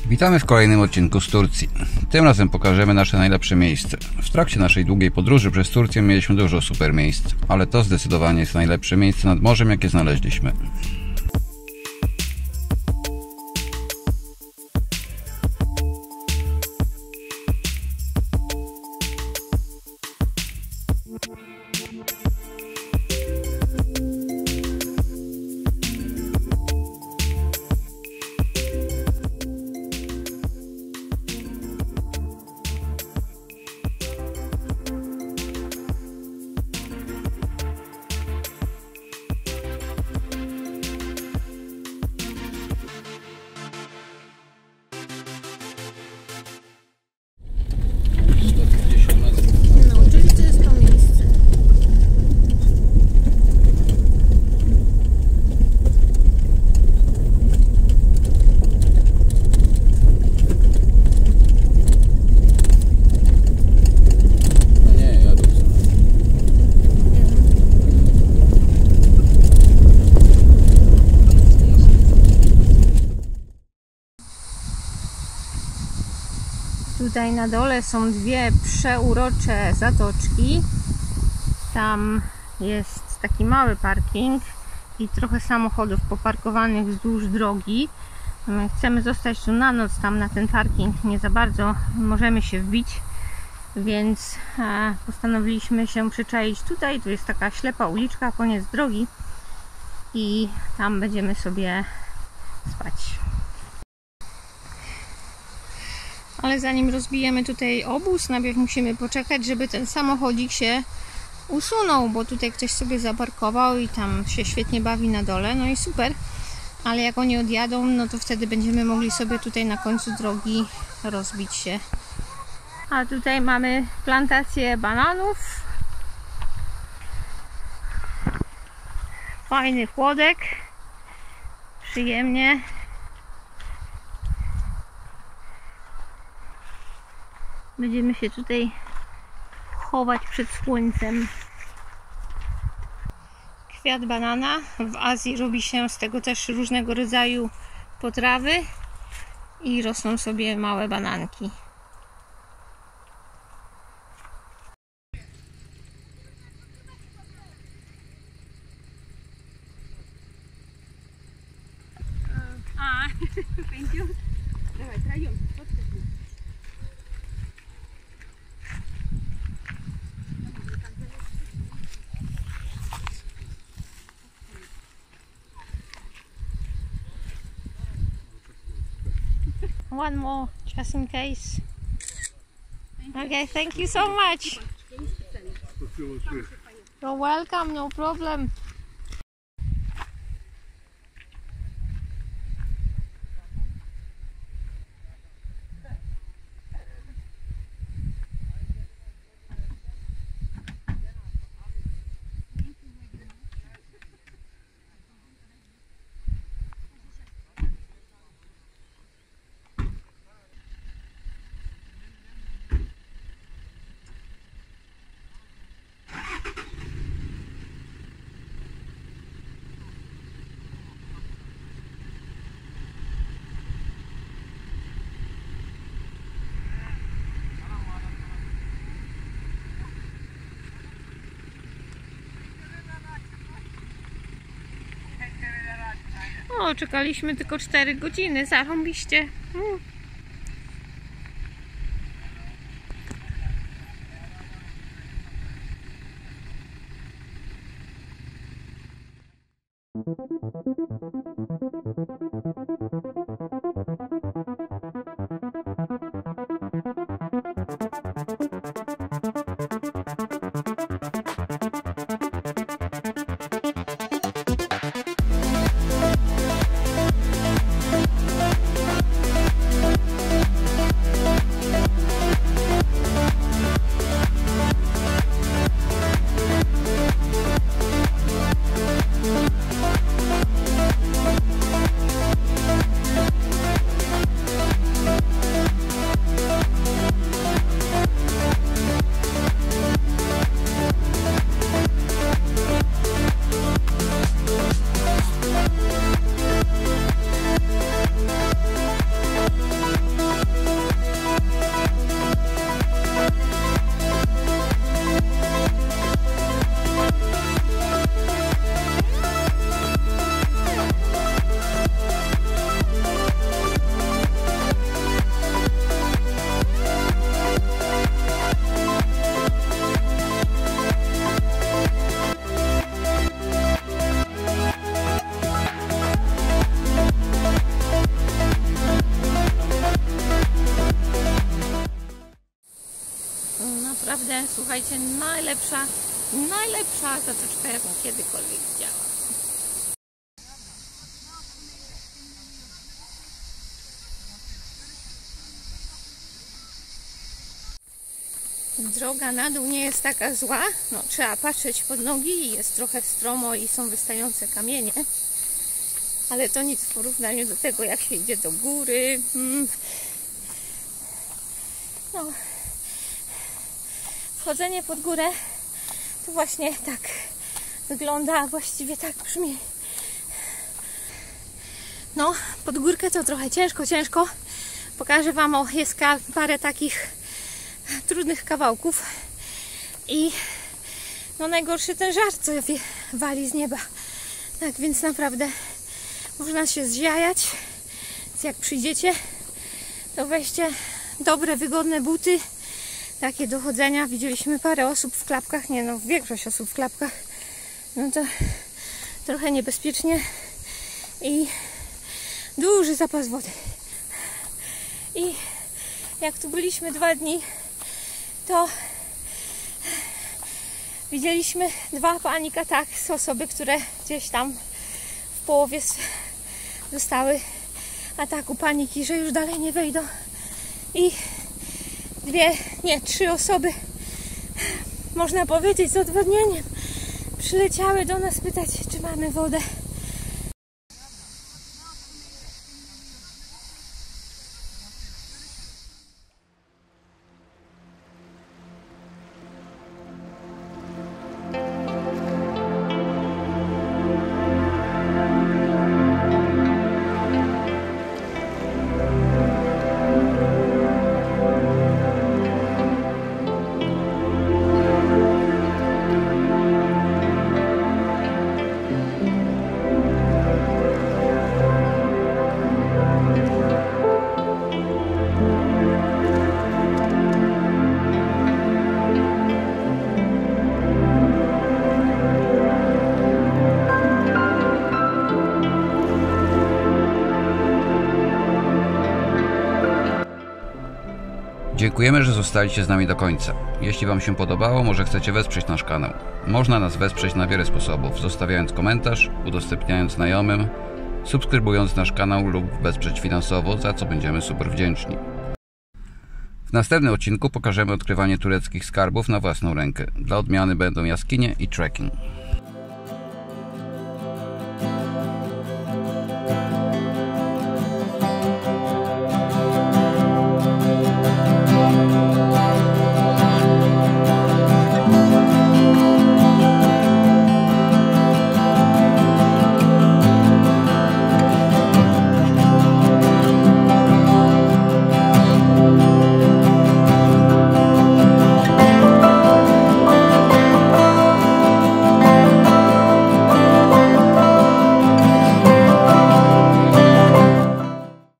Witamy w kolejnym odcinku z Turcji. Tym razem pokażemy nasze najlepsze miejsce. W trakcie naszej długiej podróży przez Turcję mieliśmy dużo super miejsc, ale to zdecydowanie jest najlepsze miejsce nad morzem, jakie znaleźliśmy. No, oczywiście jest to miejsce. No nie, ja tu chcę. Tutaj na dole są dwie przeurocze zatoczki. Tam jest taki mały parking i trochę samochodów poparkowanych wzdłuż drogi. My chcemy zostać tu na noc, tam na ten parking nie za bardzo możemy się wbić, więc postanowiliśmy się przyczaić tutaj. Tu jest taka ślepa uliczka, koniec drogi i tam będziemy sobie spać. Ale zanim rozbijemy tutaj obóz, najpierw musimy poczekać, żeby ten samochodzik się usunął, bo tutaj ktoś sobie zaparkował i tam się świetnie bawi na dole, no i super. Ale jak oni odjadą, no to wtedy będziemy mogli sobie tutaj na końcu drogi rozbić się. A tutaj mamy plantację bananów. Fajny chłodek. Przyjemnie. Będziemy się tutaj chować przed słońcem. Kwiat banana. W Azji robi się z tego też różnego rodzaju potrawy i rosną sobie małe bananki. Thank you. Dawaj, trają. One more, just in case. Okay, thank you so much. You're welcome, no problem. O, czekaliśmy tylko 4 godziny, zarąbiście. naprawdę, słuchajcie, najlepsza zatoczka, jaką kiedykolwiek widziałam. Droga na dół nie jest taka zła, no trzeba patrzeć pod nogi, jest trochę stromo i są wystające kamienie, ale to nic w porównaniu do tego, jak się idzie do góry. No, wchodzenie pod górę to właśnie tak wygląda, a właściwie tak brzmi. No, pod górkę to trochę ciężko. Pokażę Wam, jest parę takich trudnych kawałków i no najgorszy ten żar, co wali z nieba. Tak więc naprawdę można się zziajać. Więc jak przyjdziecie, to weźcie dobre, wygodne buty, takie do chodzenia. Widzieliśmy parę osób w klapkach, większość osób w klapkach. No to trochę niebezpiecznie i duży zapas wody. I jak tu byliśmy 2 dni, to widzieliśmy 2 panic attacks, osoby, które gdzieś tam w połowie dostały ataku paniki, że już dalej nie wejdą. I 3 osoby, można powiedzieć, z odwodnieniem przyleciały do nas pytać, czy mamy wodę. Dziękujemy, że zostaliście z nami do końca. Jeśli Wam się podobało, może chcecie wesprzeć nasz kanał. Można nas wesprzeć na wiele sposobów, zostawiając komentarz, udostępniając znajomym, subskrybując nasz kanał lub wesprzeć finansowo, za co będziemy super wdzięczni. W następnym odcinku pokażemy odkrywanie tureckich skarbów na własną rękę. Dla odmiany będą jaskinie i trekking.